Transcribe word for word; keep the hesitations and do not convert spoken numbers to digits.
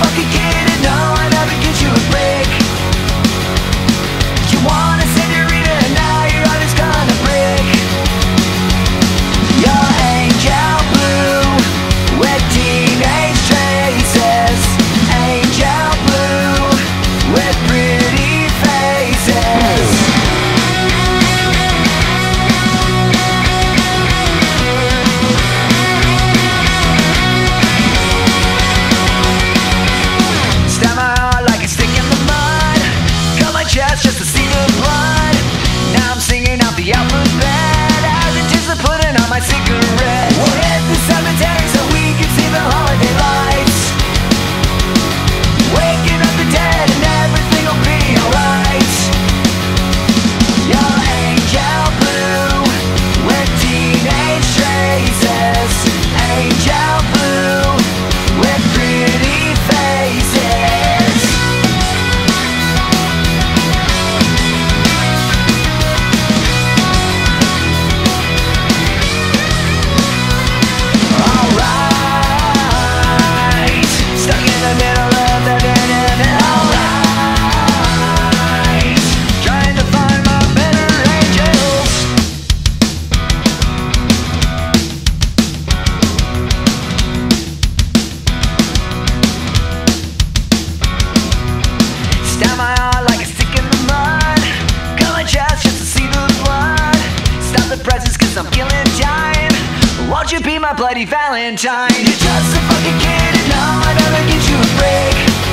fucking kid and no, I never get you a break. You want a senorita and now your heart is gonna break. Your angel blue with teenage traces. Angel blue with pretty faces. Stab my heart like a stick in the mud. Cut my chest just to see the blood. Now I'm singing out the alphabet as it is the pudding on my cigarette. We'll hit the cemetery so we can see the holiday lights. Waking up the dead and everything will be alright. Your angel blue with teenage traces. Angel blue with pretty faces. Alright, stuck in the middle of the internet. Alright, trying to find my better angels. Stab my heart like a stick in the mud. Cut my chest just to see the blood. Stop the presents cause I'm killing time. Won't you be my bloody Valentine? You're just a fucking kid and no, I never get you a break.